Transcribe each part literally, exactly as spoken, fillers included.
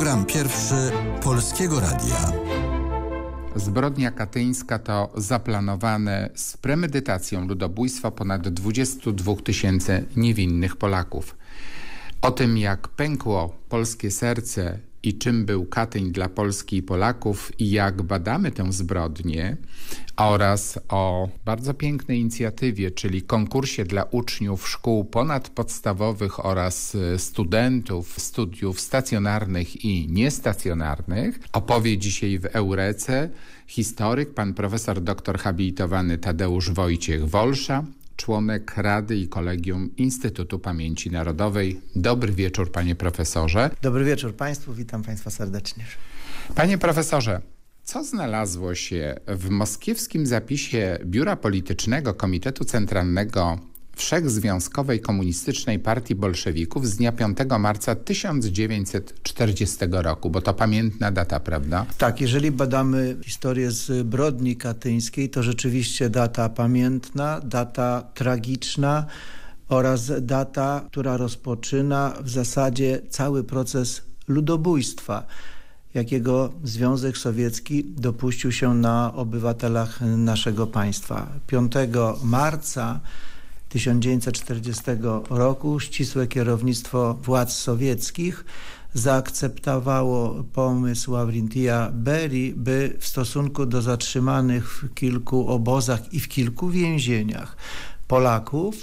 Program pierwszy Polskiego Radia. Zbrodnia katyńska to zaplanowane z premedytacją ludobójstwa ponad dwudziestu dwóch tysięcy niewinnych Polaków. O tym, jak pękło polskie serce i czym był Katyń dla Polski i Polaków i jak badamy tę zbrodnię, oraz o bardzo pięknej inicjatywie, czyli konkursie dla uczniów szkół ponadpodstawowych oraz studentów studiów stacjonarnych i niestacjonarnych, opowie dzisiaj w Eurece historyk, pan profesor doktor habilitowany Tadeusz Wojciech Wolsza, członek Rady i Kolegium Instytutu Pamięci Narodowej. Dobry wieczór, panie profesorze. Dobry wieczór państwu, witam państwa serdecznie. Panie profesorze, co znalazło się w moskiewskim zapisie Biura Politycznego Komitetu Centralnego Wszechzwiązkowej Komunistycznej Partii Bolszewików z dnia piątego marca tysiąc dziewięćset czterdziestego roku, bo to pamiętna data, prawda? Tak, jeżeli badamy historię zbrodni katyńskiej, to rzeczywiście data pamiętna, data tragiczna oraz data, która rozpoczyna w zasadzie cały proces ludobójstwa, jakiego Związek Sowiecki dopuścił się na obywatelach naszego państwa. piątego marca tysiąc dziewięćset czterdziestego roku ścisłe kierownictwo władz sowieckich zaakceptowało pomysł Lavrentija Berii, by w stosunku do zatrzymanych w kilku obozach i w kilku więzieniach Polaków,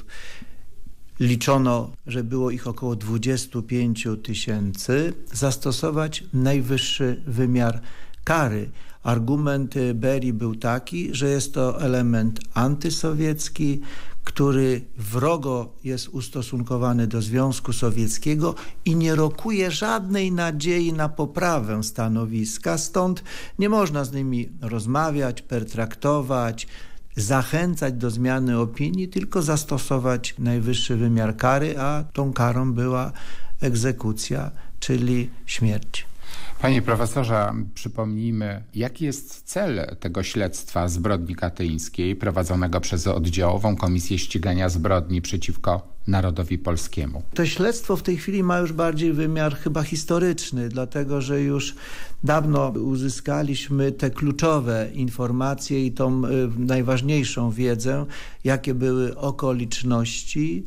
liczono, że było ich około dwudziestu pięciu tysięcy, zastosować najwyższy wymiar kary. Argument Berii był taki, że jest to element antysowiecki, który wrogo jest ustosunkowany do Związku Sowieckiego i nie rokuje żadnej nadziei na poprawę stanowiska, stąd nie można z nimi rozmawiać, pertraktować, zachęcać do zmiany opinii, tylko zastosować najwyższy wymiar kary, a tą karą była egzekucja, czyli śmierć. Panie profesorze, przypomnijmy, jaki jest cel tego śledztwa zbrodni katyńskiej prowadzonego przez Oddziałową Komisję Ścigania Zbrodni przeciwko Narodowi Polskiemu? To śledztwo w tej chwili ma już bardziej wymiar chyba historyczny, dlatego że już dawno uzyskaliśmy te kluczowe informacje i tą y, najważniejszą wiedzę, jakie były okoliczności,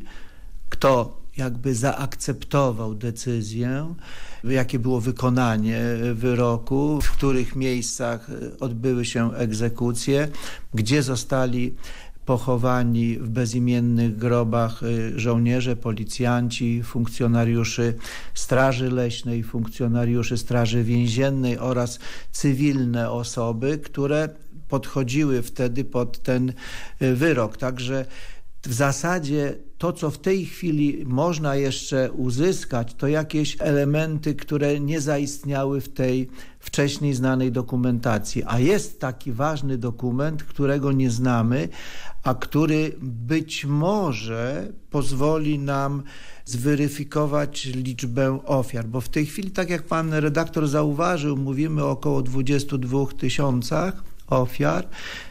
kto jakby zaakceptował decyzję, jakie było wykonanie wyroku, w których miejscach odbyły się egzekucje, gdzie zostali pochowani w bezimiennych grobach żołnierze, policjanci, funkcjonariuszy Straży Leśnej, funkcjonariuszy Straży Więziennej oraz cywilne osoby, które podchodziły wtedy pod ten wyrok. Także w zasadzie to, co w tej chwili można jeszcze uzyskać, to jakieś elementy, które nie zaistniały w tej wcześniej znanej dokumentacji. A jest taki ważny dokument, którego nie znamy, a który być może pozwoli nam zweryfikować liczbę ofiar. Bo w tej chwili, tak jak pan redaktor zauważył, mówimy o około dwudziestu dwóch tysiącach ofiar.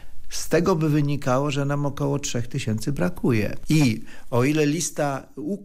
Z tego by wynikało, że nam około trzech tysięcy brakuje. I o ile lista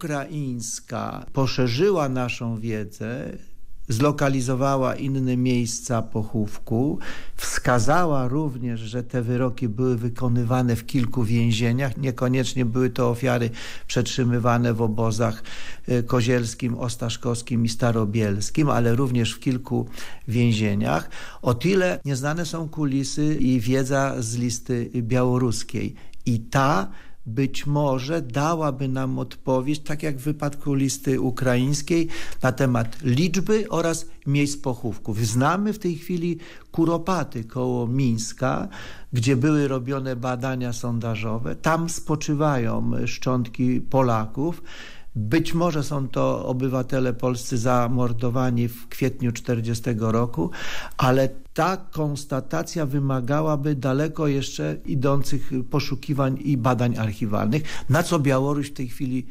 ukraińska poszerzyła naszą wiedzę, zlokalizowała inne miejsca pochówku, wskazała również, że te wyroki były wykonywane w kilku więzieniach, niekoniecznie były to ofiary przetrzymywane w obozach kozielskim, ostaszkowskim i starobielskim, ale również w kilku więzieniach. O tyle nieznane są kulisy i wiedza z listy białoruskiej. I ta być może dałaby nam odpowiedź, tak jak w wypadku listy ukraińskiej, na temat liczby oraz miejsc pochówków. Znamy w tej chwili Kuropaty koło Mińska, gdzie były robione badania sondażowe. Tam spoczywają szczątki Polaków. Być może są to obywatele polscy zamordowani w kwietniu czterdziestego roku, ale ta konstatacja wymagałaby daleko jeszcze idących poszukiwań i badań archiwalnych, na co Białoruś w tej chwili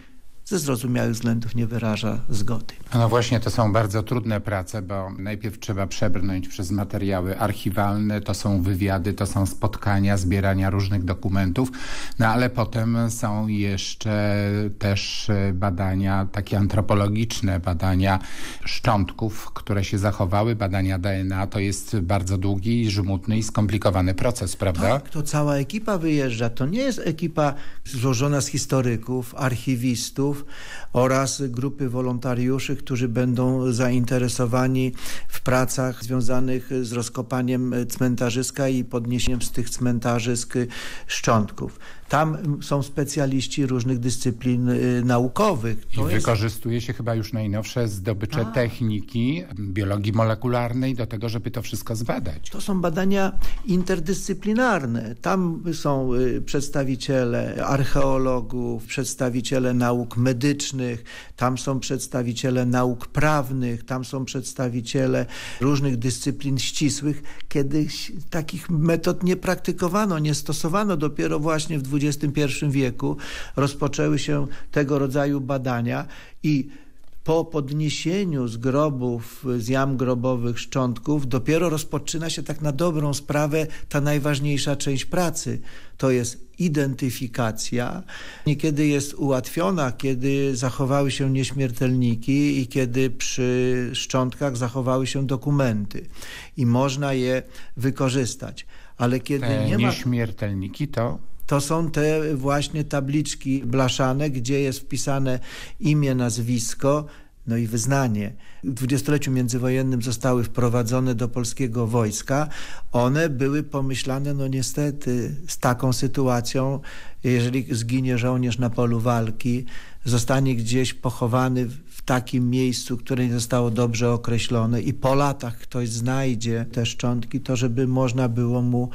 ze zrozumiałych względów nie wyraża zgody. No właśnie, to są bardzo trudne prace, bo najpierw trzeba przebrnąć przez materiały archiwalne, to są wywiady, to są spotkania, zbierania różnych dokumentów, no ale potem są jeszcze też badania takie antropologiczne, badania szczątków, które się zachowały, badania D N A. To jest bardzo długi, żmudny i skomplikowany proces, prawda? Tak, to cała ekipa wyjeżdża. To nie jest ekipa złożona z historyków, archiwistów oraz grupy wolontariuszy, którzy będą zainteresowani w pracach związanych z rozkopaniem cmentarzyska i podniesieniem z tych cmentarzysk szczątków. Tam są specjaliści różnych dyscyplin naukowych. To I jest... wykorzystuje się chyba już najnowsze zdobycze A. techniki, biologii molekularnej do tego, żeby to wszystko zbadać. To są badania interdyscyplinarne. Tam są przedstawiciele archeologów, przedstawiciele nauk medycznych, tam są przedstawiciele nauk prawnych, tam są przedstawiciele różnych dyscyplin ścisłych. Kiedyś takich metod nie praktykowano, nie stosowano. Dopiero właśnie w dwudziestym pierwszym wieku rozpoczęły się tego rodzaju badania i po podniesieniu z grobów, z jam grobowych szczątków dopiero rozpoczyna się tak na dobrą sprawę ta najważniejsza część pracy. To jest identyfikacja. Niekiedy jest ułatwiona, kiedy zachowały się nieśmiertelniki i kiedy przy szczątkach zachowały się dokumenty i można je wykorzystać. Ale kiedy Te nie ma... nieśmiertelniki to... To są te właśnie tabliczki blaszane, gdzie jest wpisane imię, nazwisko, no i wyznanie. W dwudziestoleciu międzywojennym zostały wprowadzone do polskiego wojska. One były pomyślane, no niestety, z taką sytuacją, jeżeli zginie żołnierz na polu walki, zostanie gdzieś pochowany w takim miejscu, które nie zostało dobrze określone i po latach ktoś znajdzie te szczątki, to żeby można było mu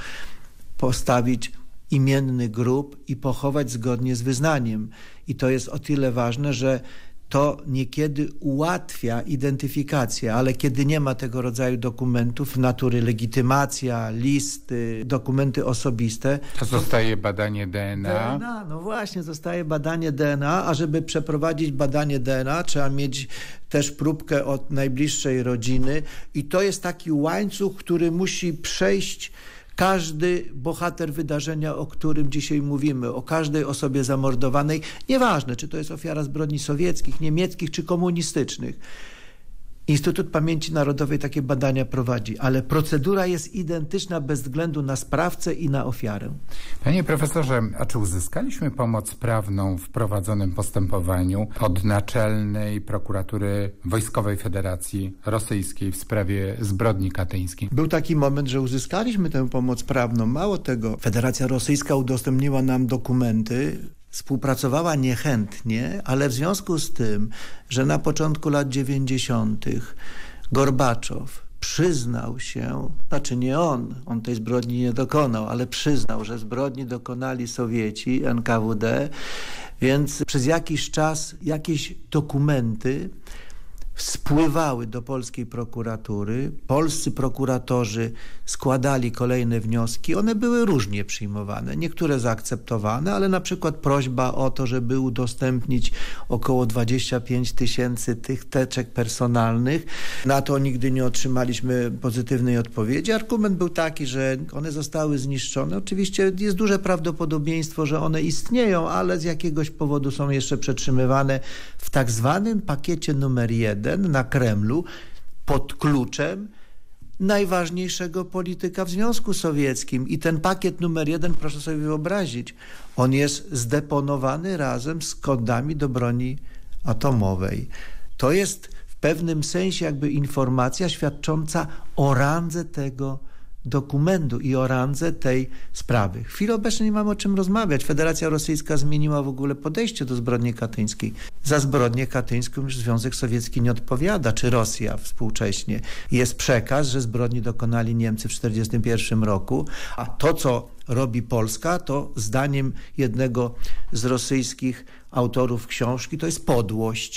postawić imienny grób i pochować zgodnie z wyznaniem. I to jest o tyle ważne, że to niekiedy ułatwia identyfikację, ale kiedy nie ma tego rodzaju dokumentów natury legitymacja, listy, dokumenty osobiste... To zostaje badanie D N A. D N A, no właśnie, zostaje badanie D N A, a żeby przeprowadzić badanie D N A trzeba mieć też próbkę od najbliższej rodziny i to jest taki łańcuch, który musi przejść każdy bohater wydarzenia, o którym dzisiaj mówimy, o każdej osobie zamordowanej, nieważne, czy to jest ofiara zbrodni sowieckich, niemieckich, czy komunistycznych. Instytut Pamięci Narodowej takie badania prowadzi, ale procedura jest identyczna bez względu na sprawcę i na ofiarę. Panie profesorze, a czy uzyskaliśmy pomoc prawną w prowadzonym postępowaniu od Naczelnej Prokuratury Wojskowej Federacji Rosyjskiej w sprawie zbrodni katyńskiej? Był taki moment, że uzyskaliśmy tę pomoc prawną. Mało tego, Federacja Rosyjska udostępniła nam dokumenty, współpracowała niechętnie, ale w związku z tym, że na początku lat dziewięćdziesiątych Gorbaczow przyznał się, znaczy nie on, on tej zbrodni nie dokonał, ale przyznał, że zbrodni dokonali Sowieci, N K W D, więc przez jakiś czas jakieś dokumenty spływały do polskiej prokuratury. Polscy prokuratorzy składali kolejne wnioski. One były różnie przyjmowane. Niektóre zaakceptowane, ale na przykład prośba o to, żeby udostępnić około dwadzieścia pięć tysięcy tych teczek personalnych. Na to nigdy nie otrzymaliśmy pozytywnej odpowiedzi. Argument był taki, że one zostały zniszczone. Oczywiście jest duże prawdopodobieństwo, że one istnieją, ale z jakiegoś powodu są jeszcze przetrzymywane w tak zwanym pakiecie numer jeden na Kremlu pod kluczem najważniejszego polityka w Związku Sowieckim. I ten pakiet numer jeden, proszę sobie wyobrazić, on jest zdeponowany razem z kodami do broni atomowej. To jest w pewnym sensie jakby informacja świadcząca o randze tego dokumentu i o randze tej sprawy. W chwili obecnej nie mamy o czym rozmawiać. Federacja Rosyjska zmieniła w ogóle podejście do zbrodni katyńskiej. Za zbrodnię katyńską już Związek Sowiecki nie odpowiada, czy Rosja współcześnie. Jest przekaz, że zbrodni dokonali Niemcy w tysiąc dziewięćset czterdziestym pierwszym roku, a to, co robi Polska, to zdaniem jednego z rosyjskich autorów książki, to jest podłość.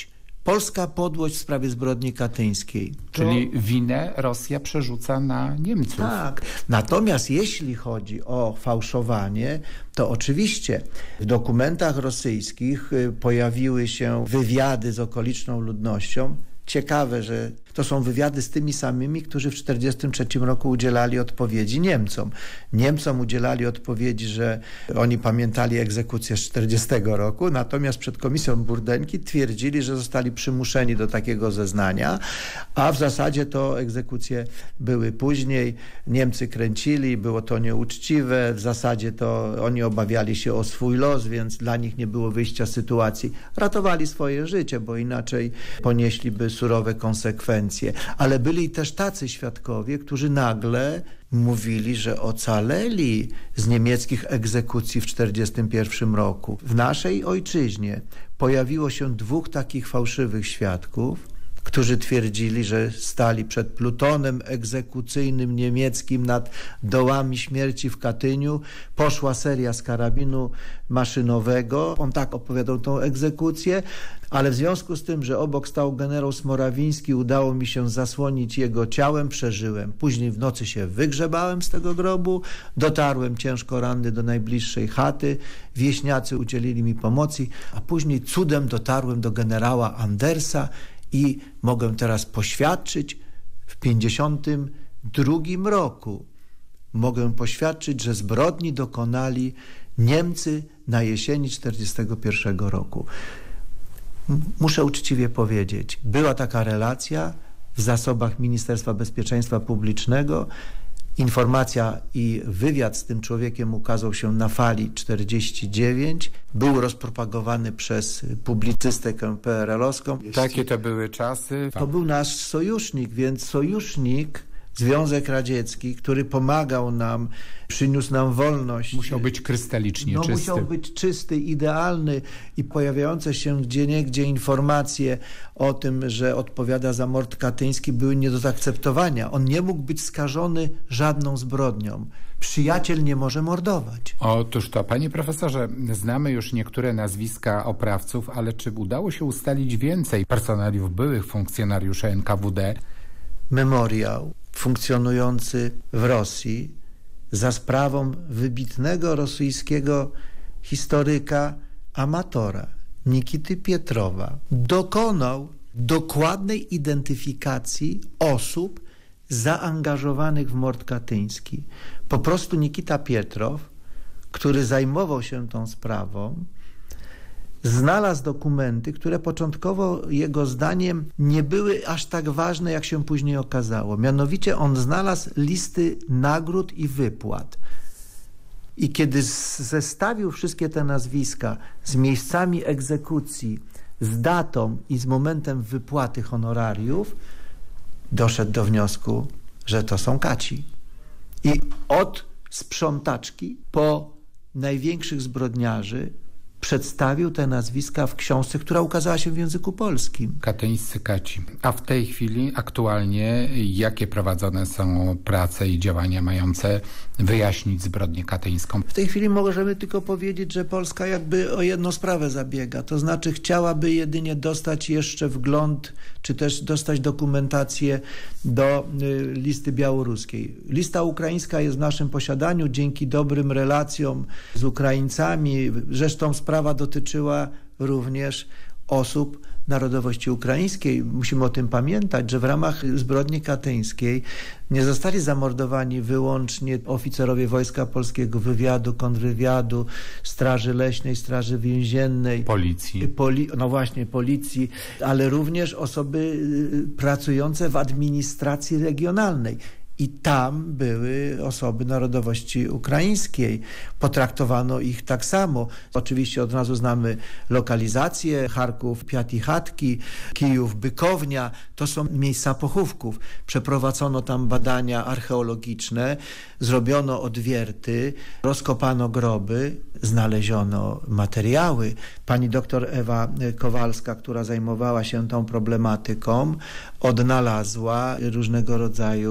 polska podłość w sprawie zbrodni katyńskiej. Czyli to... winę Rosja przerzuca na Niemców. Tak. Natomiast jeśli chodzi o fałszowanie, to oczywiście w dokumentach rosyjskich pojawiły się wywiady z okoliczną ludnością. Ciekawe, że to są wywiady z tymi samymi, którzy w tysiąc dziewięćset czterdziestym trzecim roku udzielali odpowiedzi Niemcom. Niemcom udzielali odpowiedzi, że oni pamiętali egzekucję z tysiąc dziewięćset czterdziestego roku, natomiast przed komisją Burdeńki twierdzili, że zostali przymuszeni do takiego zeznania, a w zasadzie to egzekucje były później. Niemcy kręcili, było to nieuczciwe, w zasadzie to oni obawiali się o swój los, więc dla nich nie było wyjścia z sytuacji. Ratowali swoje życie, bo inaczej ponieśliby surowe konsekwencje. Ale byli też tacy świadkowie, którzy nagle mówili, że ocaleli z niemieckich egzekucji w tysiąc dziewięćset czterdziestym pierwszym roku. W naszej ojczyźnie pojawiło się dwóch takich fałszywych świadków, którzy twierdzili, że stali przed plutonem egzekucyjnym niemieckim nad dołami śmierci w Katyniu. Poszła seria z karabinu maszynowego. On tak opowiadał tą egzekucję, ale w związku z tym, że obok stał generał Smorawiński, udało mi się zasłonić jego ciałem, przeżyłem. Później w nocy się wygrzebałem z tego grobu, dotarłem ciężko ranny do najbliższej chaty, wieśniacy udzielili mi pomocy, a później cudem dotarłem do generała Andersa i mogę teraz poświadczyć, w pięćdziesiątym drugim roku mogę poświadczyć, że zbrodni dokonali Niemcy na jesieni czterdziestego pierwszego roku. Muszę uczciwie powiedzieć, była taka relacja w zasobach Ministerstwa Bezpieczeństwa Publicznego. Informacja i wywiad z tym człowiekiem ukazał się na Fali czterdzieści dziewięć. Był rozpropagowany przez publicystykę P R L-owską. Takie to były czasy. To był nasz sojusznik, więc sojusznik, Związek Radziecki, który pomagał nam, przyniósł nam wolność. Musiał być krystalicznie no, czysty. Musiał być czysty, idealny i pojawiające się gdzieniegdzie informacje o tym, że odpowiada za mord katyński, były nie do zaakceptowania. On nie mógł być skażony żadną zbrodnią. Przyjaciel nie może mordować. Otóż to, panie profesorze, znamy już niektóre nazwiska oprawców, ale czy udało się ustalić więcej personaliów byłych funkcjonariuszy N K W D? Memoriał funkcjonujący w Rosji za sprawą wybitnego rosyjskiego historyka, amatora Nikity Pietrowa dokonał dokładnej identyfikacji osób zaangażowanych w mord katyński. Po prostu Nikita Pietrow, który zajmował się tą sprawą, znalazł dokumenty, które początkowo jego zdaniem nie były aż tak ważne, jak się później okazało. Mianowicie on znalazł listy nagród i wypłat. I kiedy zestawił wszystkie te nazwiska z miejscami egzekucji, z datą i z momentem wypłaty honorariów, doszedł do wniosku, że to są kaci. I od sprzątaczki po największych zbrodniarzy przedstawił te nazwiska w książce, która ukazała się w języku polskim. Katyńscy kaci. A w tej chwili aktualnie jakie prowadzone są prace i działania mające wyjaśnić zbrodnię katyńską? W tej chwili możemy tylko powiedzieć, że Polska jakby o jedną sprawę zabiega. To znaczy chciałaby jedynie dostać jeszcze wgląd, czy też dostać dokumentację do y, listy białoruskiej. Lista ukraińska jest w naszym posiadaniu dzięki dobrym relacjom z Ukraińcami. Zresztą sprawa dotyczyła również osób narodowości ukraińskiej. Musimy o tym pamiętać, że w ramach zbrodni katyńskiej nie zostali zamordowani wyłącznie oficerowie Wojska Polskiego, wywiadu, kontrwywiadu, Straży Leśnej, Straży Więziennej. Policji. Poli no właśnie, policji, ale również osoby pracujące w administracji regionalnej. I tam były osoby narodowości ukraińskiej. Potraktowano ich tak samo. Oczywiście od razu znamy lokalizację. Charków, Piatichatki, Kijów, Bykownia. To są miejsca pochówków. Przeprowadzono tam badania archeologiczne, zrobiono odwierty, rozkopano groby, znaleziono materiały. Pani doktor Ewa Kowalska, która zajmowała się tą problematyką, odnalazła różnego rodzaju materiały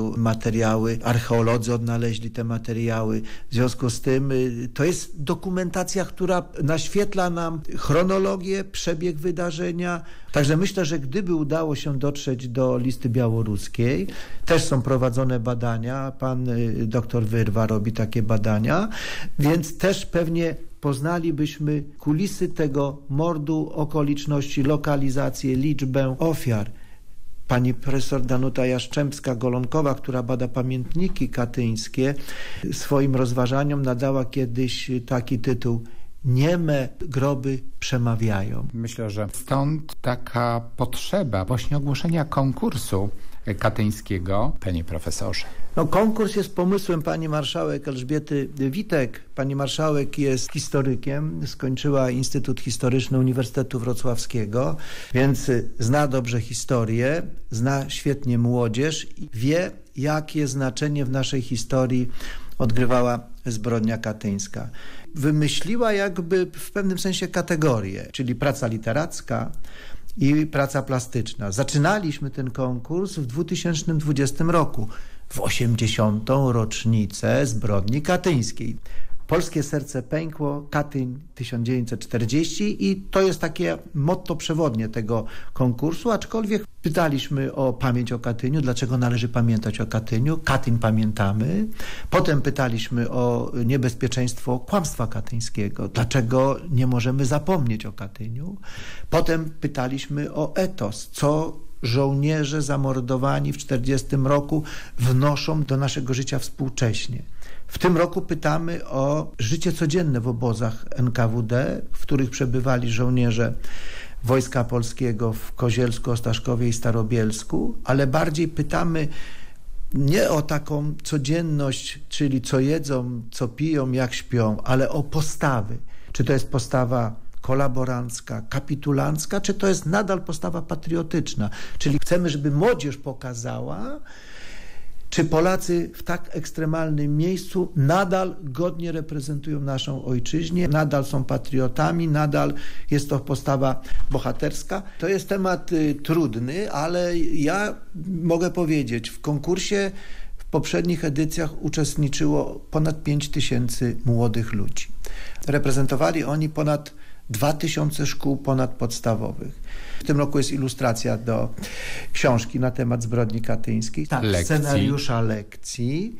materiały, archeolodzy odnaleźli te materiały. W związku z tym to jest dokumentacja, która naświetla nam chronologię, przebieg wydarzenia. Także myślę, że gdyby udało się dotrzeć do listy białoruskiej, też są prowadzone badania, pan doktor Wyrwa robi takie badania, więc też pewnie poznalibyśmy kulisy tego mordu, okoliczności, lokalizację, liczbę ofiar. Pani profesor Danuta Jaszczębska-Golonkowa, która bada pamiętniki katyńskie, swoim rozważaniom nadała kiedyś taki tytuł: Nieme groby przemawiają. Myślę, że stąd taka potrzeba właśnie ogłoszenia konkursu katyńskiego. Panie profesorze. No, konkurs jest pomysłem pani marszałek Elżbiety Witek. Pani marszałek jest historykiem, skończyła Instytut Historyczny Uniwersytetu Wrocławskiego, więc zna dobrze historię, zna świetnie młodzież i wie, jakie znaczenie w naszej historii odgrywała zbrodnia katyńska. Wymyśliła jakby w pewnym sensie kategorie, czyli praca literacka i praca plastyczna. Zaczynaliśmy ten konkurs w dwa tysiące dwudziestym roku, w osiemdziesiątą rocznicę zbrodni katyńskiej. Polskie serce pękło, Katyń tysiąc dziewięćset czterdziesty i to jest takie motto przewodnie tego konkursu, aczkolwiek pytaliśmy o pamięć o Katyniu, dlaczego należy pamiętać o Katyniu, Katyń pamiętamy. Potem pytaliśmy o niebezpieczeństwo kłamstwa katyńskiego, dlaczego nie możemy zapomnieć o Katyniu. Potem pytaliśmy o etos, co żołnierze zamordowani w czterdziestym roku wnoszą do naszego życia współcześnie. W tym roku pytamy o życie codzienne w obozach N K W D, w których przebywali żołnierze Wojska Polskiego w Kozielsku, Ostaszkowie i Starobielsku, ale bardziej pytamy nie o taką codzienność, czyli co jedzą, co piją, jak śpią, ale o postawy. Czy to jest postawa kolaborancka, kapitulancka, czy to jest nadal postawa patriotyczna. Czyli chcemy, żeby młodzież pokazała, czy Polacy w tak ekstremalnym miejscu nadal godnie reprezentują naszą ojczyznę, nadal są patriotami, nadal jest to postawa bohaterska. To jest temat y, trudny, ale ja mogę powiedzieć, w konkursie w poprzednich edycjach uczestniczyło ponad pięć tysięcy młodych ludzi. Reprezentowali oni ponad dwa tysiące szkół ponadpodstawowych. W tym roku jest ilustracja do książki na temat zbrodni katyńskiej. Tak, lekcji. Scenariusza lekcji,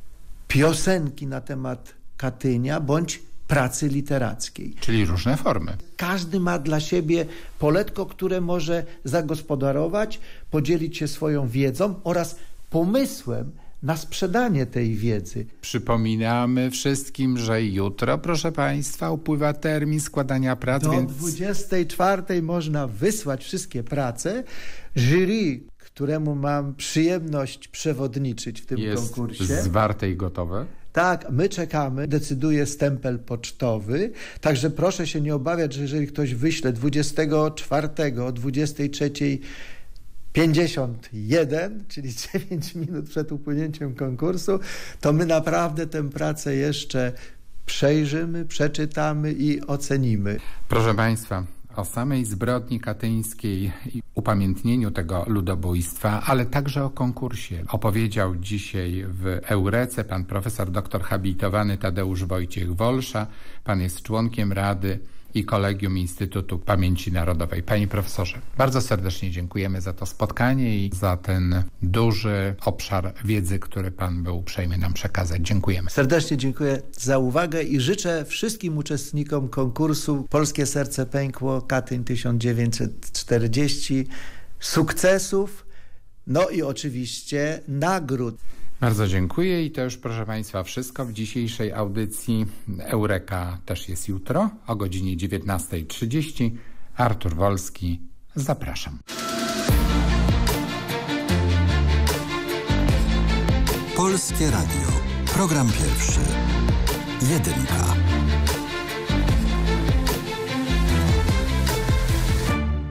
piosenki na temat Katynia bądź pracy literackiej. Czyli różne formy. Każdy ma dla siebie poletko, które może zagospodarować, podzielić się swoją wiedzą oraz pomysłem na sprzedanie tej wiedzy. Przypominamy wszystkim, że jutro, proszę Państwa, upływa termin składania prac, Do więc... dwudziestej czwartej można wysłać wszystkie prace. Jury, któremu mam przyjemność przewodniczyć w tym jest konkursie. Jest zwarte i gotowe. Tak, my czekamy, decyduje stempel pocztowy, także proszę się nie obawiać, że jeżeli ktoś wyśle dwudziestego czwartego o dwudziestej trzeciej pięćdziesiąt jeden, czyli dziewięć minut przed upłynięciem konkursu, to my naprawdę tę pracę jeszcze przejrzymy, przeczytamy i ocenimy. Proszę Państwa, o samej zbrodni katyńskiej i upamiętnieniu tego ludobójstwa, ale także o konkursie opowiedział dzisiaj w Eurece pan profesor doktor habilitowany Tadeusz Wojciech Wolsza. Pan jest członkiem Rady i Kolegium Instytutu Pamięci Narodowej. Panie profesorze, bardzo serdecznie dziękujemy za to spotkanie i za ten duży obszar wiedzy, który pan był uprzejmy nam przekazać. Dziękujemy. Serdecznie dziękuję za uwagę i życzę wszystkim uczestnikom konkursu Polskie Serce Pękło Katyń tysiąc dziewięćset czterdziesty sukcesów, no i oczywiście nagród. Bardzo dziękuję i to już, proszę Państwa, wszystko w dzisiejszej audycji. Eureka też jest jutro o godzinie dziewiętnasta trzydzieści. Artur Wolski, zapraszam. Polskie Radio. Program pierwszy. Jedynka.